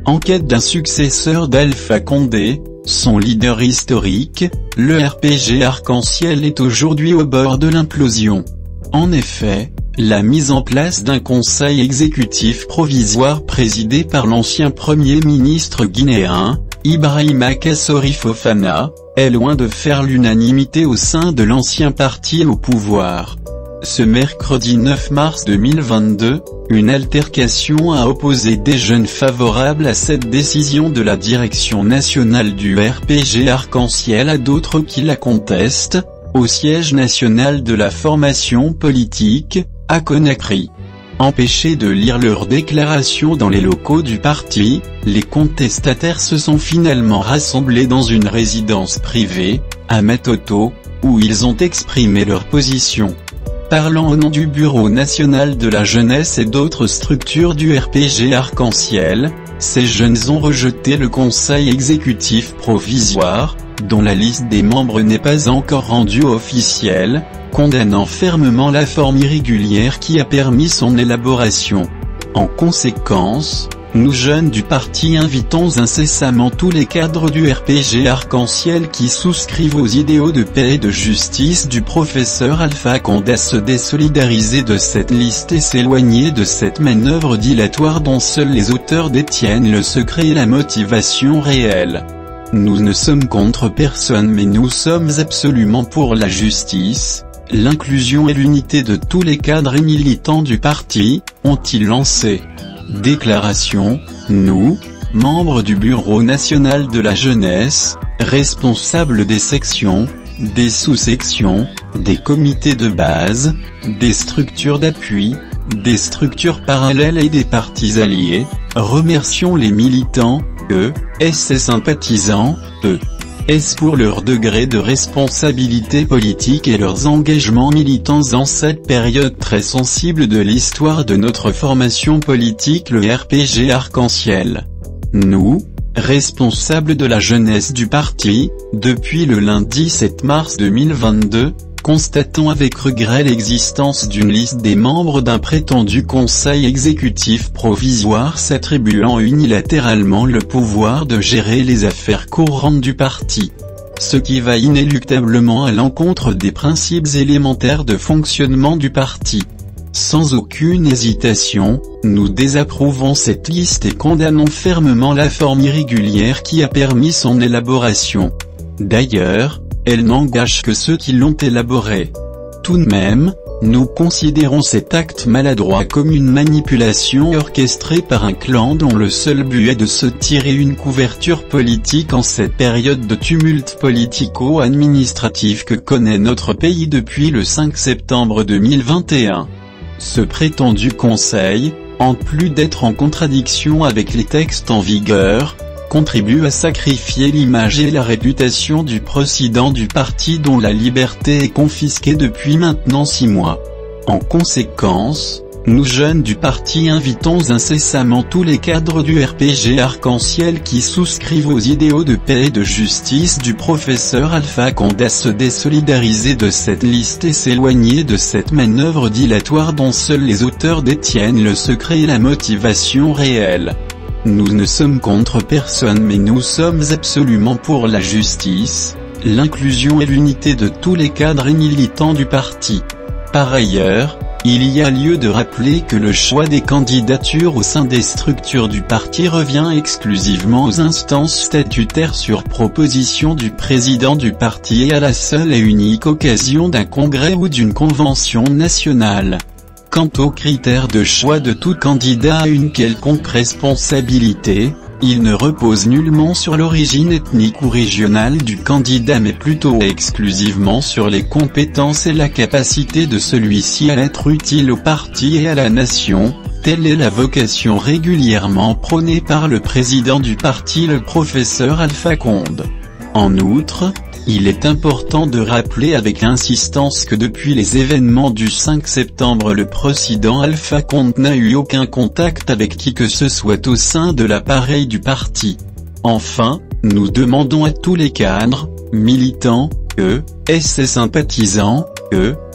En quête d'un successeur d'Alpha Condé, son leader historique, le RPG Arc-en-Ciel est aujourd'hui au bord de l'implosion. En effet, la mise en place d'un conseil exécutif provisoire présidé par l'ancien Premier ministre guinéen, Ibrahima Kassori Fofana, est loin de faire l'unanimité au sein de l'ancien parti au pouvoir. Ce mercredi 9 mars 2022, une altercation a opposé des jeunes favorables à cette décision de la direction nationale du RPG Arc-en-Ciel à d'autres qui la contestent, au siège national de la formation politique, à Conakry. Empêchés de lire leurs déclarations dans les locaux du parti, les contestataires se sont finalement rassemblés dans une résidence privée, à Matoto, où ils ont exprimé leur position. Parlant au nom du Bureau national de la jeunesse et d'autres structures du RPG Arc-en-Ciel, ces jeunes ont rejeté le conseil exécutif provisoire, dont la liste des membres n'est pas encore rendue officielle, condamnant fermement la forme irrégulière qui a permis son élaboration. En conséquence, nous jeunes du parti invitons incessamment tous les cadres du RPG Arc-en-Ciel qui souscrivent aux idéaux de paix et de justice du professeur Alpha Condé à se désolidariser de cette liste et s'éloigner de cette manœuvre dilatoire dont seuls les auteurs détiennent le secret et la motivation réelle. Nous ne sommes contre personne mais nous sommes absolument pour la justice, l'inclusion et l'unité de tous les cadres et militants du parti, ont-ils lancé. Déclaration, nous, membres du Bureau national de la jeunesse, responsables des sections, des sous-sections, des comités de base, des structures d'appui, des structures parallèles et des partis alliés, remercions les militants, et sympathisants, pour leur degré de responsabilité politique et leurs engagements militants en cette période très sensible de l'histoire de notre formation politique le RPG Arc-en-Ciel. Nous, responsables de la jeunesse du parti, depuis le lundi 7 mars 2022, constatons avec regret l'existence d'une liste des membres d'un prétendu conseil exécutif provisoire s'attribuant unilatéralement le pouvoir de gérer les affaires courantes du parti. Ce qui va inéluctablement à l'encontre des principes élémentaires de fonctionnement du parti. Sans aucune hésitation, nous désapprouvons cette liste et condamnons fermement la forme irrégulière qui a permis son élaboration. D'ailleurs, elle n'engage que ceux qui l'ont élaborée. Tout de même, nous considérons cet acte maladroit comme une manipulation orchestrée par un clan dont le seul but est de se tirer une couverture politique en cette période de tumulte politico-administratif que connaît notre pays depuis le 5 septembre 2021. Ce prétendu conseil, en plus d'être en contradiction avec les textes en vigueur, contribue à sacrifier l'image et la réputation du président du parti dont la liberté est confisquée depuis maintenant 6 mois. En conséquence, nous jeunes du parti invitons incessamment tous les cadres du RPG Arc-en-Ciel qui souscrivent aux idéaux de paix et de justice du professeur Alpha Condé à se désolidariser de cette liste et s'éloigner de cette manœuvre dilatoire dont seuls les auteurs détiennent le secret et la motivation réelle. Nous ne sommes contre personne mais nous sommes absolument pour la justice, l'inclusion et l'unité de tous les cadres et militants du parti. Par ailleurs, il y a lieu de rappeler que le choix des candidatures au sein des structures du parti revient exclusivement aux instances statutaires sur proposition du président du parti et à la seule et unique occasion d'un congrès ou d'une convention nationale. Quant aux critères de choix de tout candidat à une quelconque responsabilité, il ne repose nullement sur l'origine ethnique ou régionale du candidat mais plutôt exclusivement sur les compétences et la capacité de celui-ci à être utile au parti et à la nation, telle est la vocation régulièrement prônée par le président du parti le professeur Alpha Condé. En outre, il est important de rappeler avec insistance que depuis les événements du 5 septembre le président Alpha Condé n'a eu aucun contact avec qui que ce soit au sein de l'appareil du parti. Enfin, nous demandons à tous les cadres, militants, et sympathisants,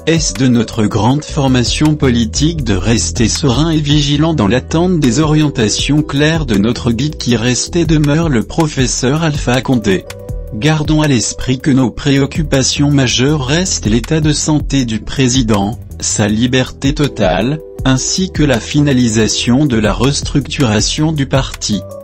Est-ce de notre grande formation politique de rester serein et vigilant dans l'attente des orientations claires de notre guide qui reste et demeure le professeur Alpha Condé. Gardons à l'esprit que nos préoccupations majeures restent l'état de santé du président, sa liberté totale, ainsi que la finalisation de la restructuration du parti.